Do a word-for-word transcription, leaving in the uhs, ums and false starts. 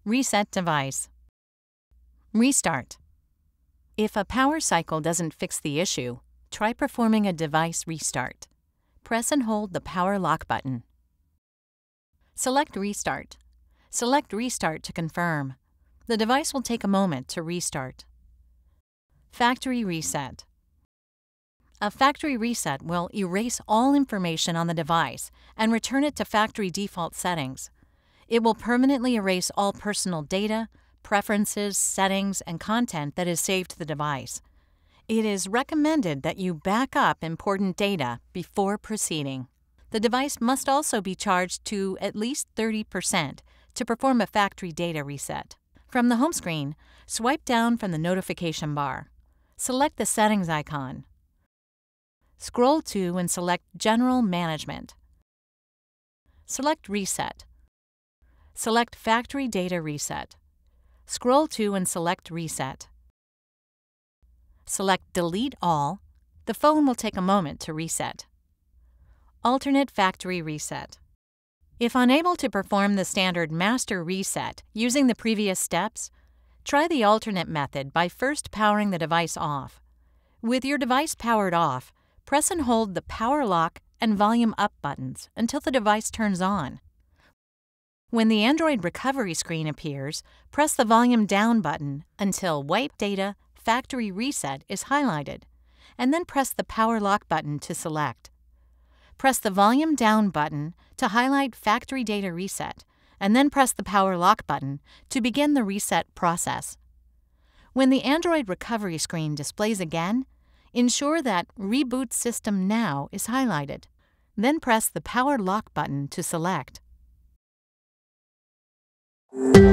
Reset device. Restart. If a power cycle doesn't fix the issue, try performing a device restart. Press and hold the power lock button. Select Restart. Select Restart to confirm. The device will take a moment to restart. Factory reset. A factory reset will erase all information on the device and return it to factory default settings. It will permanently erase all personal data, preferences, settings, and content that is saved to the device. It is recommended that you back up important data before proceeding. The device must also be charged to at least thirty percent to perform a factory data reset. From the home screen, swipe down from the notification bar. Select the Settings icon. Scroll to and select General Management. Select Reset. Select Factory Data Reset. Scroll to and select Reset. Select Delete All. The phone will take a moment to reset. Alternate Factory Reset. If unable to perform the standard master reset using the previous steps, try the alternate method by first powering the device off. With your device powered off, press and hold the power lock and volume up buttons until the device turns on. When the Android recovery screen appears, press the volume down button until Wipe Data Factory Reset is highlighted, and then press the power lock button to select. Press the volume down button to highlight Factory Data Reset, and then press the power lock button to begin the reset process. When the Android recovery screen displays again, ensure that Reboot System Now is highlighted. Then press the power lock button to select.